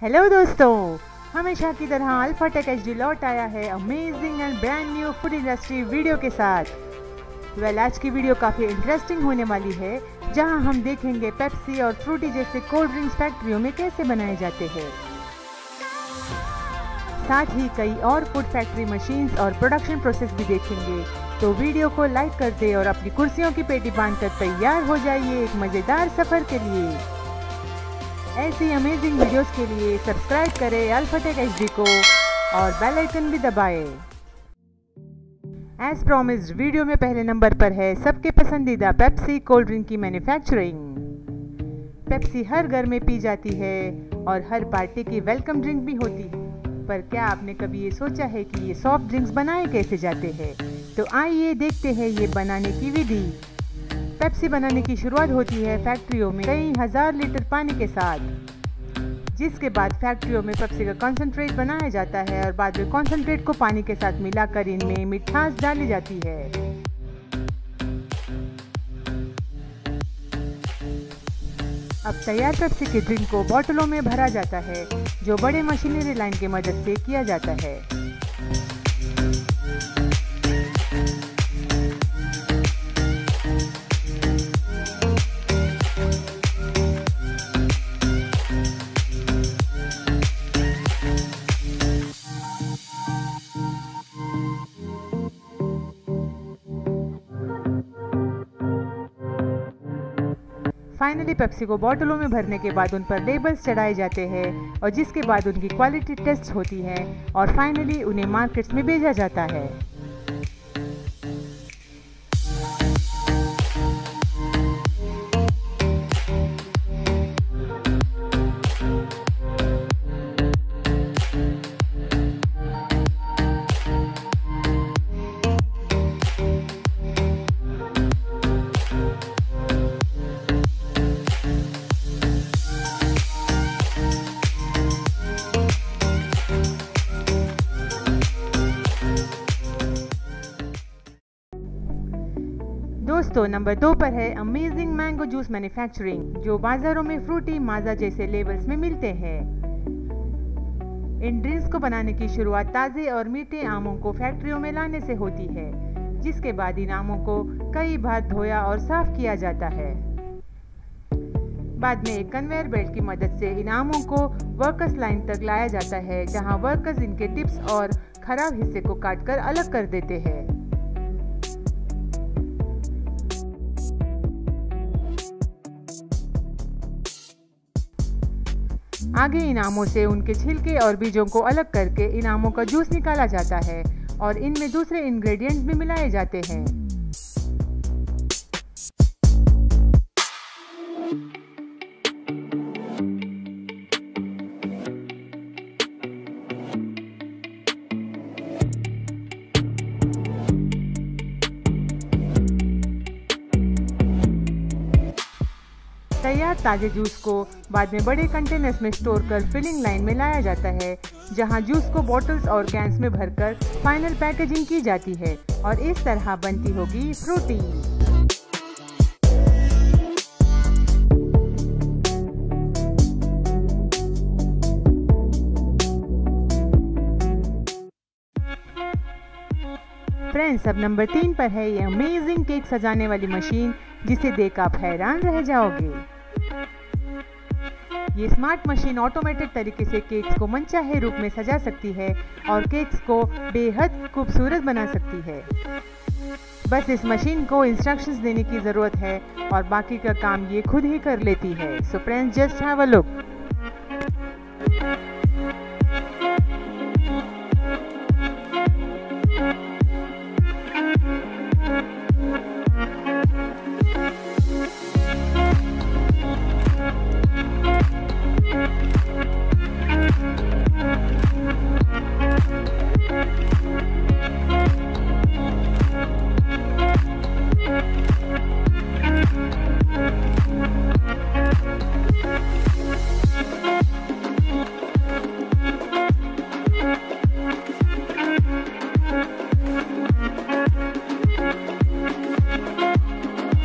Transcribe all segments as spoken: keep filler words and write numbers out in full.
Hello दोस्तों, हमेशा की तरह अल्फाटेक एचडी लौट आया है amazing and brand new food industry video के साथ। वेल, आज की वीडियो काफ़ी इंटरेस्टिंग होने वाली है, जहां हम देखेंगे पेप्सी और फ्रूटी जैसे कोल्ड ड्रिंक्स फैक्ट्रियों में कैसे बनाए जाते हैं। साथ ही कई और फूड फैक्ट्री मशीन्स और प्रोडक्शन प्रोसेस भी देखेंगे। तो वीडियो को लाइक कर दे और अपनी कुर्सियों की पेटी बांधकर तैयार हो जाइए एक मज़ेदार सफ़र के लिए। ऐसी अमेजिंग वीडियोस के लिए सब्सक्राइब करें अल्फाटेक एचडी को और बेल आइकन भी दबाएं। एज प्रॉमिस्ड, वीडियो में पहले नंबर पर है सबके पसंदीदा पेप्सी कोल्ड ड्रिंक की मैन्युफैक्चरिंग। पेप्सी हर घर में पी जाती है और हर पार्टी की वेलकम ड्रिंक भी होती है, पर क्या आपने कभी ये सोचा है कि ये सॉफ्ट ड्रिंक्स बनाए कैसे जाते हैं? तो आइए देखते हैं ये बनाने की विधि। पेप्सी बनाने की शुरुआत होती है फैक्ट्रियों में कई हजार लीटर पानी के साथ, जिसके बाद फैक्ट्रियों में पेप्सी का कॉन्सेंट्रेट बनाया जाता है और बाद में कॉन्सेंट्रेट को पानी के साथ मिलाकर इनमें मिठास डाली जाती है। अब तैयार पेप्सी के ड्रिंक को बोतलों में भरा जाता है, जो बड़े मशीनरी लाइन की मदद से किया जाता है। फाइनली पेप्सी को बोतलों में भरने के बाद उन पर लेबल्स चढ़ाए जाते हैं और जिसके बाद उनकी क्वालिटी टेस्ट होती है और फाइनली उन्हें मार्केट्स में भेजा जाता है। दोस्तों, नंबर दो पर है अमेजिंग मैंगो जूस मैन्युफैक्चरिंग, जो बाजारों में फ्रूटी माजा जैसे लेबल्स में मिलते हैं। इन ड्रिंक्स को बनाने की शुरुआत ताज़े और मीठे आमों को फैक्ट्रियों में लाने से होती है, जिसके बाद इन आमों को कई बार धोया और साफ किया जाता है। बाद में एक कन्वेयर बेल्ट की मदद से इन आमों को वर्कर्स लाइन तक लाया जाता है, जहां वर्कर्स इनके टिप्स और खराब हिस्से को काटकर अलग कर देते हैं। आगे इन आमों से उनके छिलके और बीजों को अलग करके इन आमों का जूस निकाला जाता है और इनमें दूसरे इंग्रेडिएंट्स भी मिलाए जाते हैं। तैयार ताज़े जूस को बाद में बड़े कंटेनर्स में स्टोर कर फिलिंग लाइन में लाया जाता है, जहां जूस को बॉटल्स और कैंस में भरकर फाइनल पैकेजिंग की जाती है और इस तरह बनती होगी फ्रूटी। फ्रेंड्स, अब नंबर तीन पर है ये अमेजिंग केक सजाने वाली मशीन, जिसे देख आप हैरान रह जाओगे। ये स्मार्ट मशीन ऑटोमेटेड तरीके से केक्स को मनचाहे रूप में सजा सकती है और केक्स को बेहद खूबसूरत बना सकती है। बस इस मशीन को इंस्ट्रक्शंस देने की ज़रूरत है और बाकी का काम ये खुद ही कर लेती है। So friends, just have a look.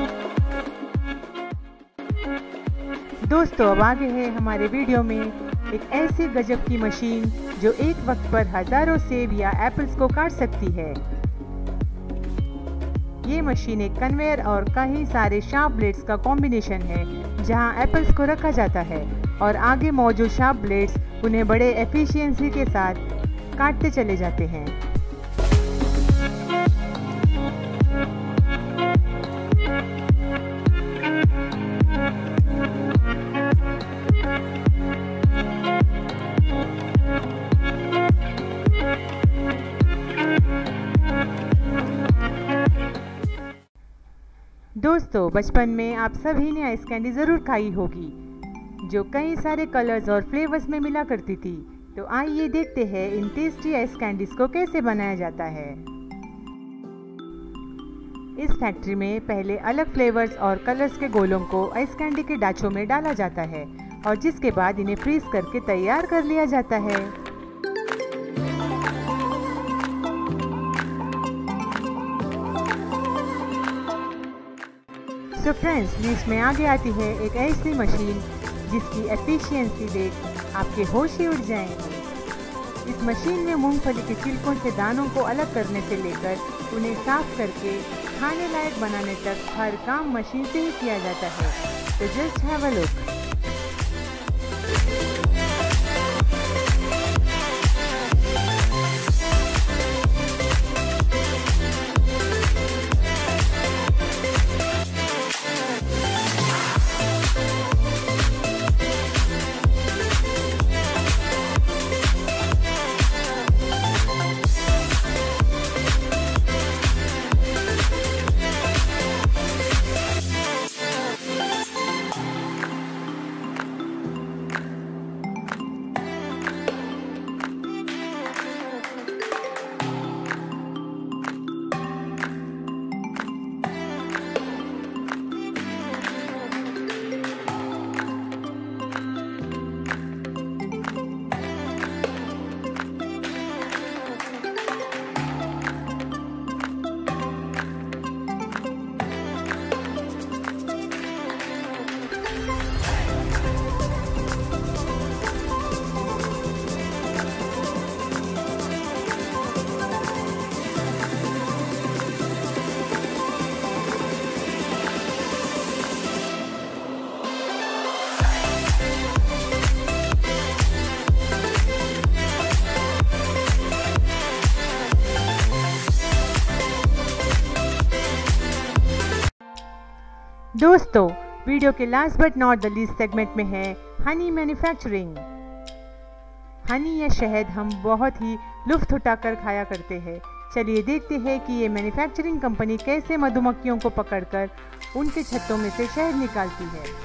दोस्तों अब आगे है हमारे वीडियो में एक ऐसी गजब की मशीन जो एक वक्त पर हजारों सेब या एप्पल्स को काट सकती है। ये मशीन एक कन्वेयर और कई सारे शार्प ब्लेड्स का कॉम्बिनेशन है, जहां एप्पल्स को रखा जाता है और आगे मौजूद शार्प ब्लेड्स उन्हें बड़े एफिशिएंसी के साथ काटते चले जाते हैं। दोस्तों, बचपन में आप सभी ने आइस कैंडी ज़रूर खाई होगी, जो कई सारे कलर्स और फ्लेवर्स में मिला करती थी। तो आइए देखते हैं इन टेस्टी आइस कैंडीज को कैसे बनाया जाता है। इस फैक्ट्री में पहले अलग फ्लेवर्स और कलर्स के गोलों को आइस कैंडी के डाचों में डाला जाता है और जिसके बाद इन्हें फ्रीज करके तैयार कर लिया जाता है। सो फ्रेंड्स, लिस्ट में आगे आती है एक ऐसी मशीन जिसकी एफिशिएंसी देख आपके होश ही उड़ जाएंगे। इस मशीन में मूंगफली के छिलकों से दानों को अलग करने से लेकर उन्हें साफ करके खाने लायक बनाने तक हर काम मशीन से ही किया जाता है। तो जस्ट हैव अ लुक। दोस्तों, वीडियो के last but not the least segment में है हनी मैन्युफैक्चरिंग। हनी या शहद हम बहुत ही लुत्फ उठाकर खाया करते हैं। चलिए देखते हैं कि ये मैन्युफैक्चरिंग कंपनी कैसे मधुमक्खियों को पकड़कर उनके छत्तों में से शहद निकालती है।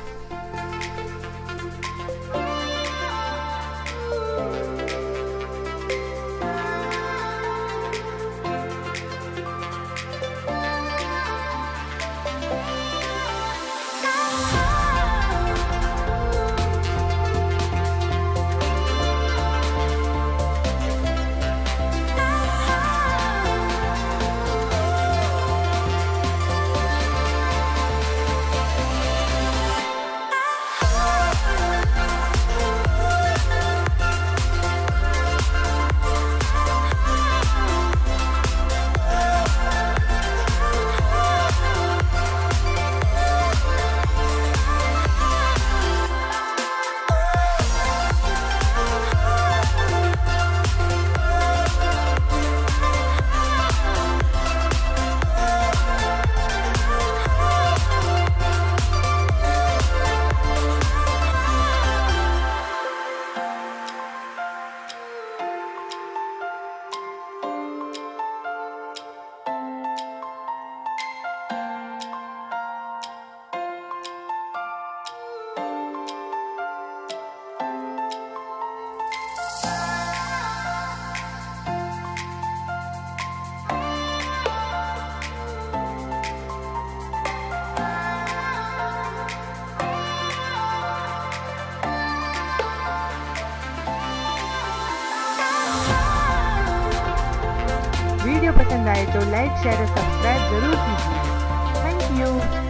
वीडियो पसंद आए तो लाइक शेयर और सब्सक्राइब जरूर कीजिए। Thank you.